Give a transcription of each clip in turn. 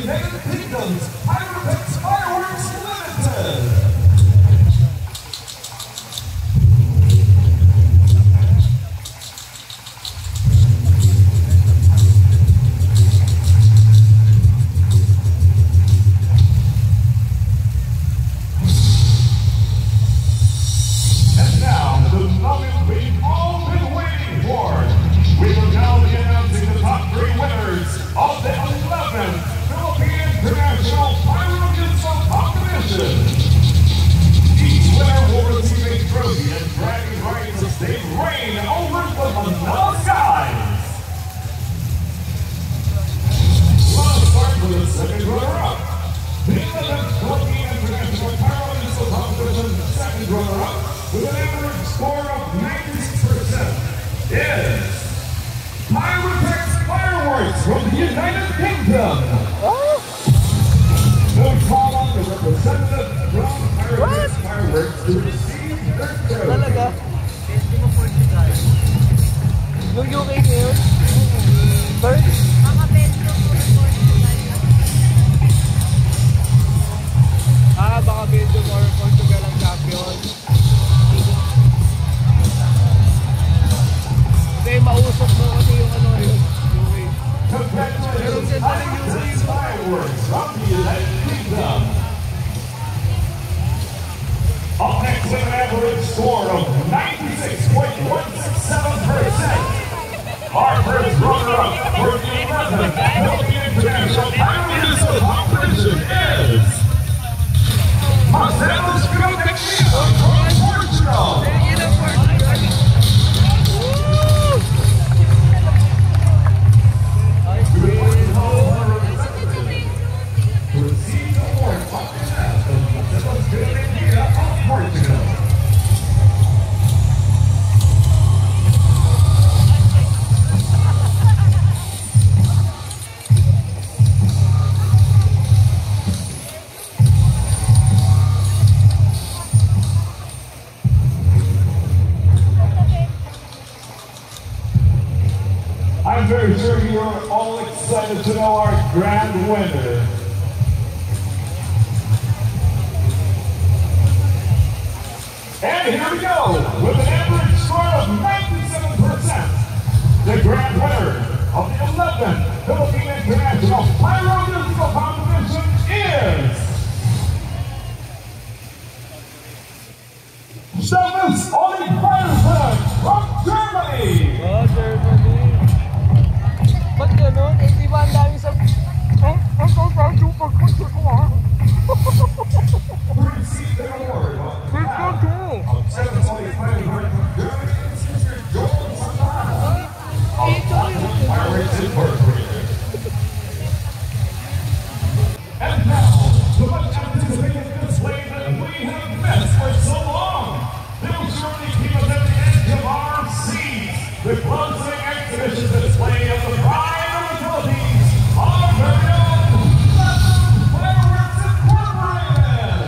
United Kingdom's Pyrotechnics Fireworks Limited. With an average score of 96% is Pyrotechnics Fireworks from the United Kingdom. No call on the representative from Pyrotechnics Fireworks to receive their trophy. Talaga? Yung UK ngayon? Bird? Baka Belgium or Portugal ang champion. Kasi mausok mo kasi yung ano yun. Pero siyempre yung UK Fireworks from the United Kingdom. Up next with an average score of 96.167%. Our first runner-up for the 11th Philippine International Pyrotechnics Competition is Marcelo Scrivania from Portugal. To receive the award on behalf of Marcelo Scrivania of Portugal. I'm very sure you are all excited to know our grand winner. And here we go, with an average score of 97%. The grand winner of the 11th Philippine International Pyrotechnics Competition is Stefan Oli Pyrotechnics from Germany. Oh, Germany. Ba't gano'n? Eh, di ba ang dami sa... Ang sasal yung pagpunta ko ha? Receive the award on behalf of Stefan Oli Pyrotechnics from Germany, Mr. Joel Santana of Pirates Incorporated. And now, the much anticipated display that we have missed for so long. They'll surely keep us at the edge of our seats. The closing exhibition display of the pride of the Philippines, our very own Fireworks Incorporated.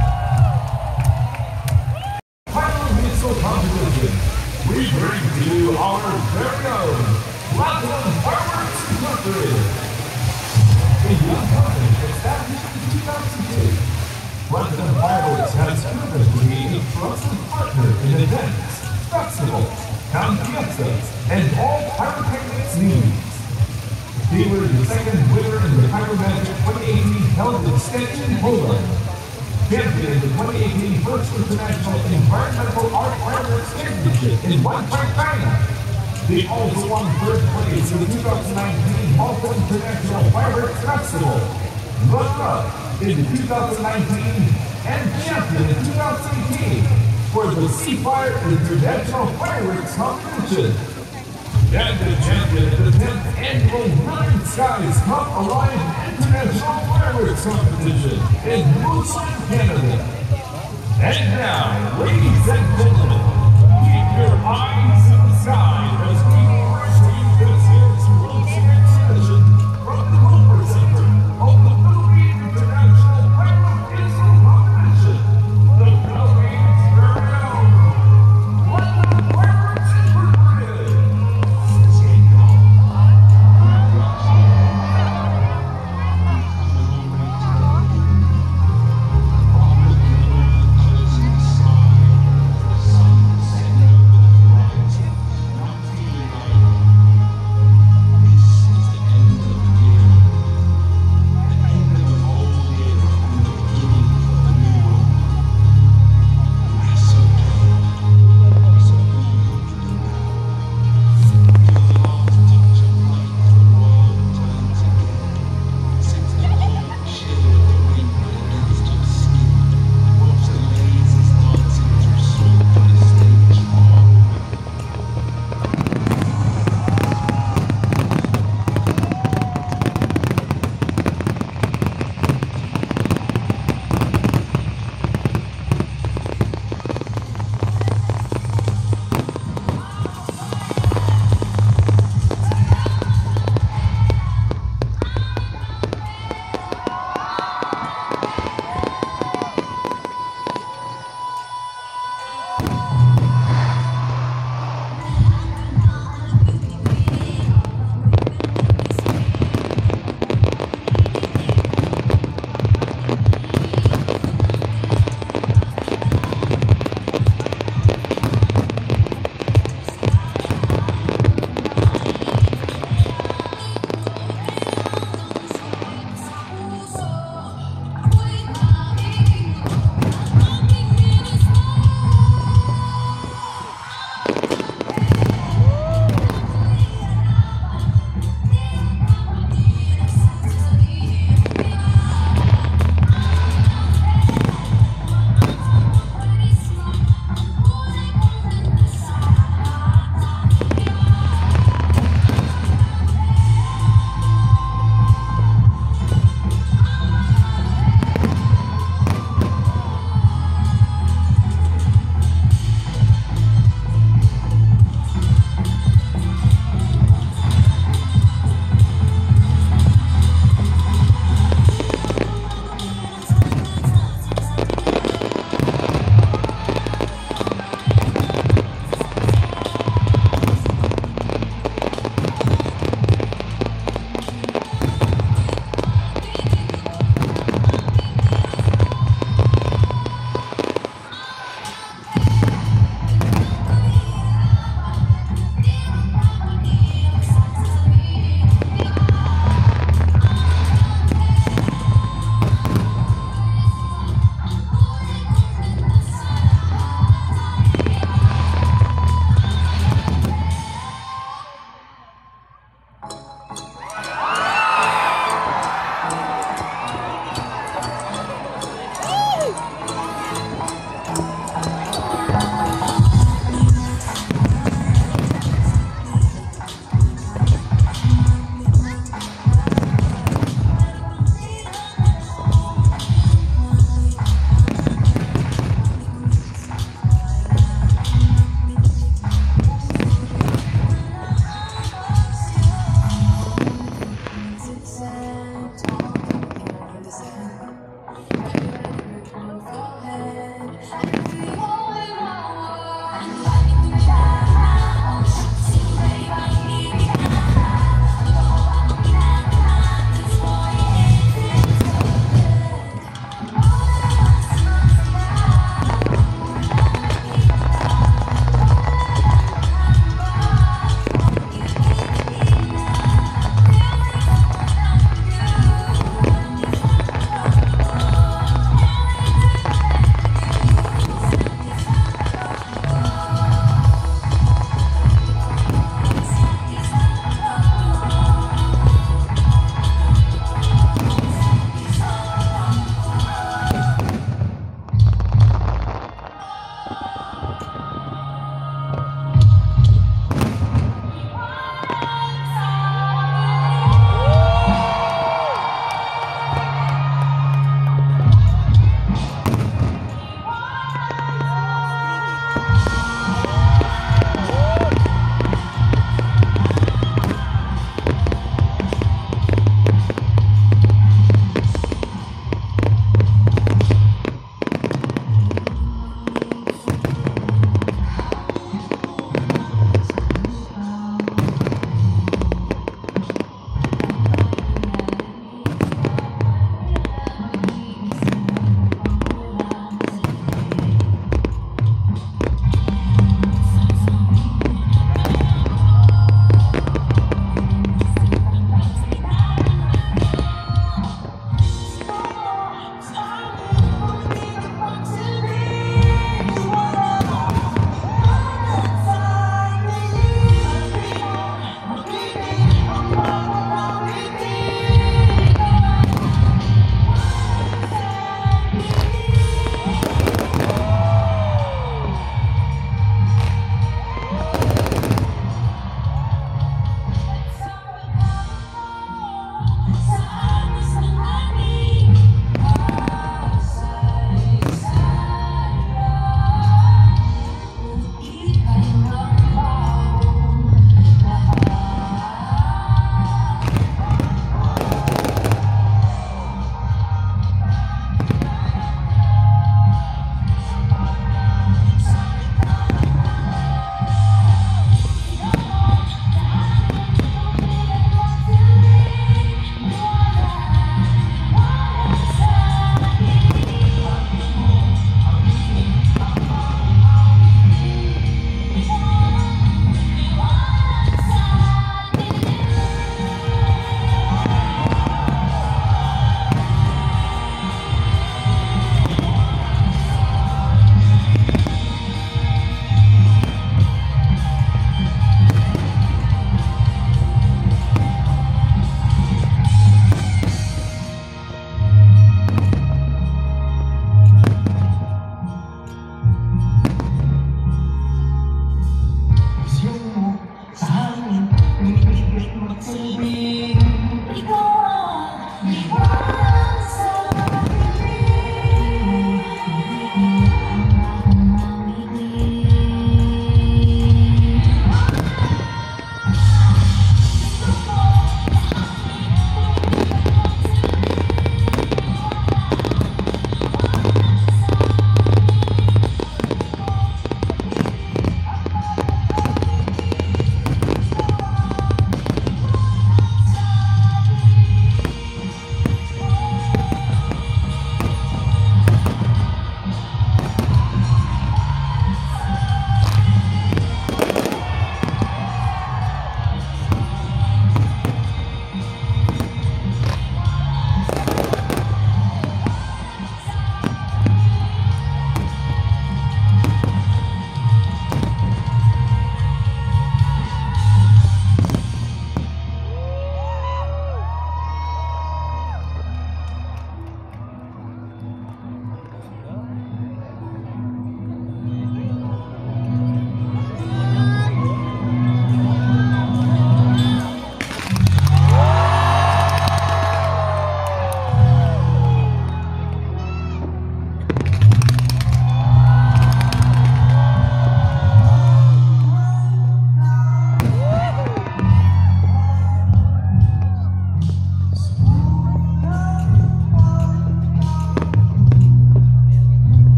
Pyrotechnics Competition. We bring to you our very own Platinum Fireworks Incorporated. A young company established in 2002, Platinum Fireworks has proven to be a trusted partner in events, festivals, town fiestas, and all pyrotechnics needs. They were the second winner in the Pyromagic 2018 held in Stettin, Poland. Champion in the 2018 First International Environmental Art Fireworks Championship in Whitehorse, China. They also won third place in the 2019 Malta International Fireworks Festival, runner-up in the 2019, and champion in 2018 for the Seafire International Fireworks Competition. And the champion of the 10th Annual Northern Skies Cup Alliance International Fireworks Competition in Busan, Canada. And now, ladies and gentlemen, keep your eyes in the sky as we receive this year's closing exhibition from the Hooper Center of the Philippine International Pyrotechnics Competition. The Philippines very own Platinum Fireworks Incorporated.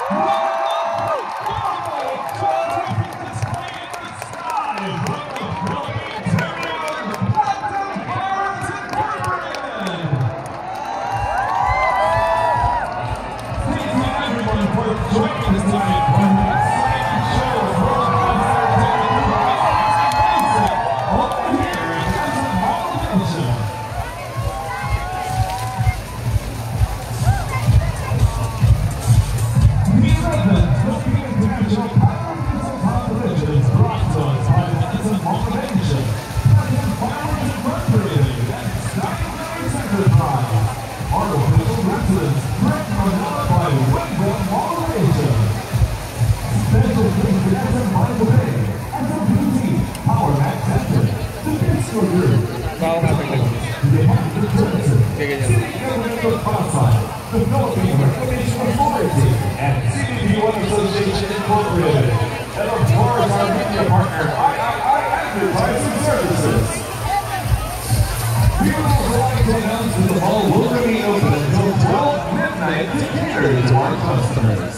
The Philippine Reclamation Authority and CBP One Association Incorporated, and of course our media partner, III Advertising Services. We would also like to announce that the hall will remain open until 12 midnight to cater to our customers.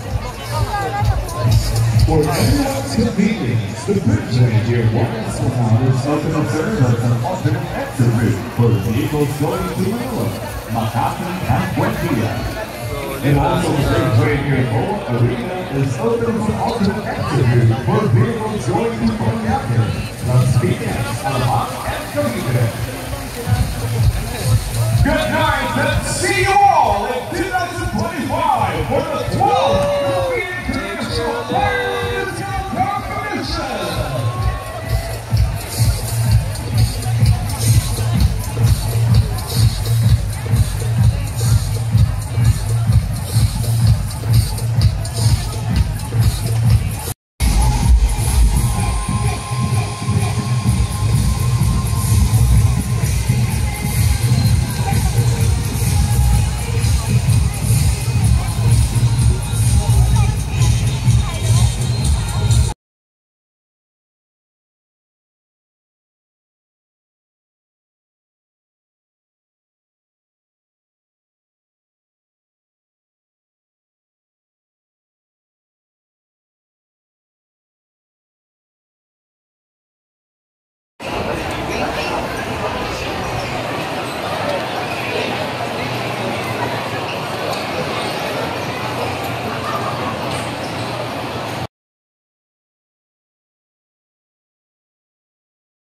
For everyone's convenience, the Bridgeway Gear 1 Salon is open to serve as an alternate exit route for vehicles going to Manila, Makati, and Buendia. And also the Bridgeway Gear 4 Arena is open as an alternate exit route for vehicles going to Manila.